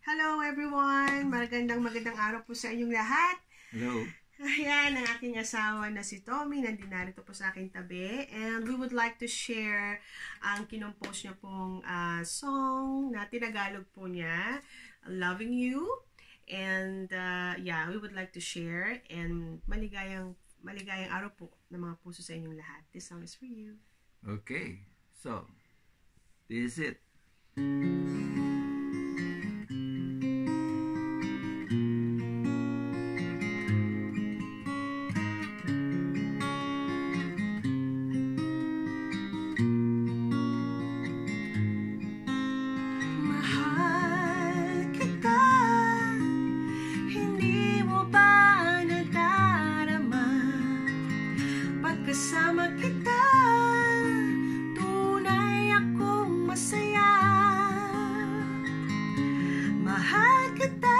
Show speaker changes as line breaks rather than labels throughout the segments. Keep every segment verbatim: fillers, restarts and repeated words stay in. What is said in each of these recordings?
Hello everyone! Magandang magandang araw po sa inyong lahat.
Hello.
Ayan, ang aking asawa na si Tommy, nandito po sa aking tabi. And we would like to share ang kinompose niya pong uh, song na tinagalog po niya, Loving You. And uh, yeah, we would like to share and maligayang, maligayang araw po ng mga puso sa inyong lahat. This song is for you.
Okay, so this is it.
Kasama kita, tunay akong masaya. Mahal kita,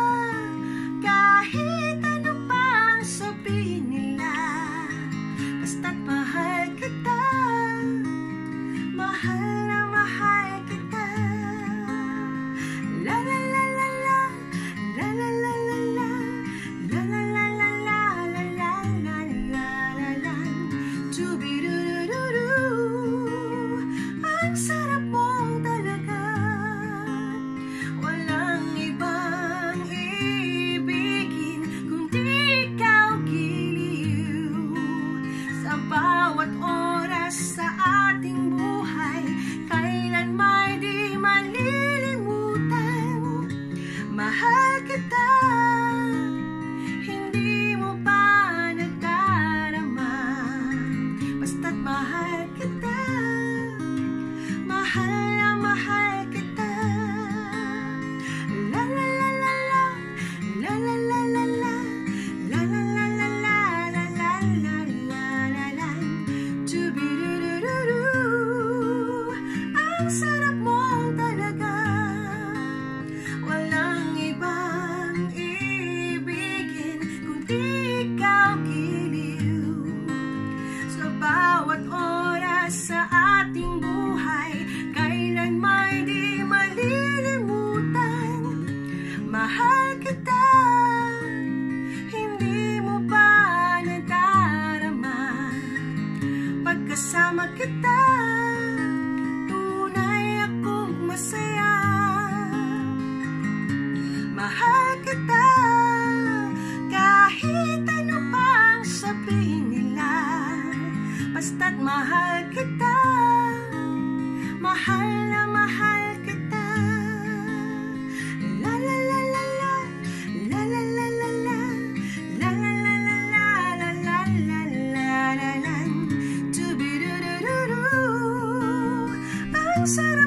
kahit ano pang sabihin nila. Basta't mahal kita, mahal na mahal kita. La la la la la, la la la la la, la la la la la, la la la la la. Ang sarap mo talaga, walang ibang ibigin kundi ikaw giliw. Sa bawat oras sa ating buhay, kailan may di malilimutan. Mahal kita, hindi mo pa nagdarama. Basta't mahal kita, mahal na mahal kita. La la la la la, la la la la la, la la la la la, la la la la la la. Chubidududuru, ang sarap mo talaga, walang ibang ibigin kundi ikaw giliw. Sa bawat oras sa ating buhay, kailan may di malilimutan. Mahal kita, hindi mo pa nadarama. Pagkasama kita, tunay akong masaya. Mahal kita, kahit ano pang sabihin nila. Basta't mahal kita, mahal na mahal kita. La la la la la, la la la la la, la la la la la, la la la la la la. Chubidududuru, ang sarap